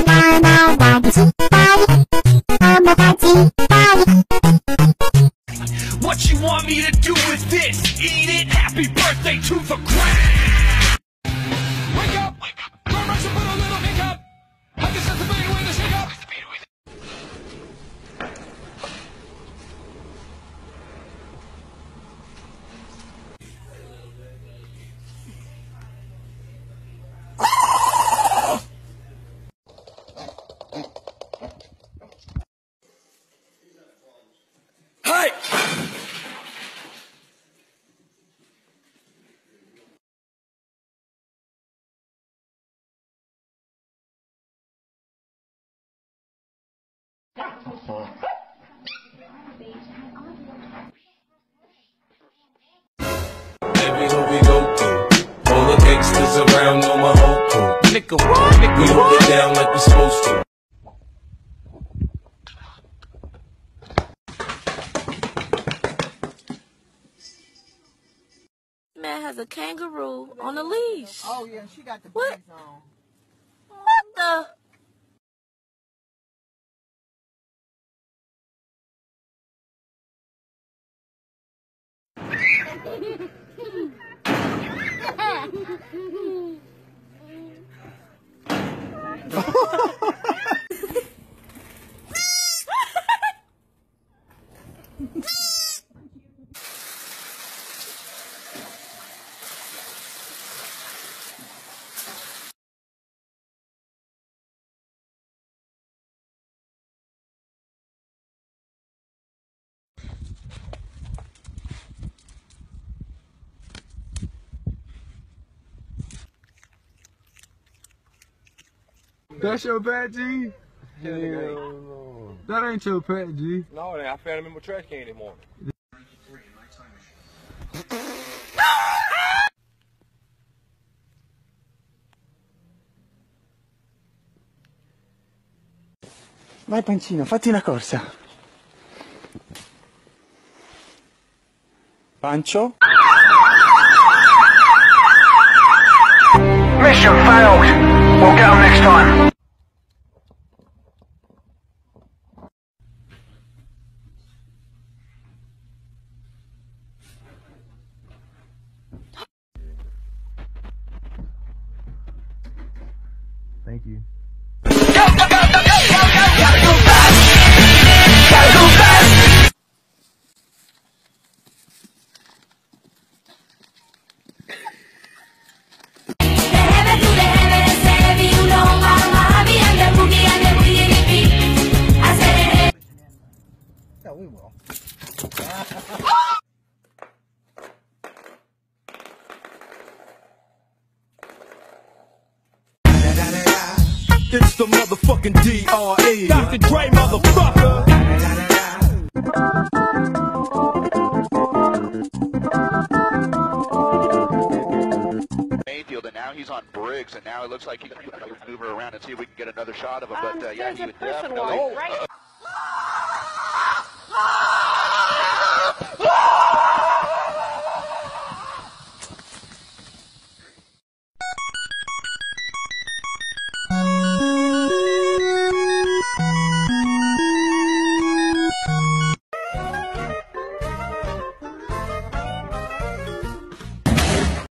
What you want me to do with this? Eat it? Happy birthday to the crowd! Wake up! Don't rush and put a little hiccup! I can set the beat with a shake up! Hey! Baby, who we go to? All the gangsters around know my whole crew. Nigga, what? Nigga, We hold it down like we supposed to. Man has a kangaroo on a leash. Oh yeah, she got the What? bags on. What the? That's your pet, G? Hell no. That ain't your pet, G. No, I found him in my trash can this morning. Vai Pancino, fatti una corsa. Pancio? Mission failed. We'll get 'em next time. Thank you. Yeah, we will. It's the motherfucking DRE. Dr. Dre, motherfucker. Mayfield, and now he's on Briggs, and now it looks like he's moving around and see if we can get another shot of him. But yeah, he would definitely.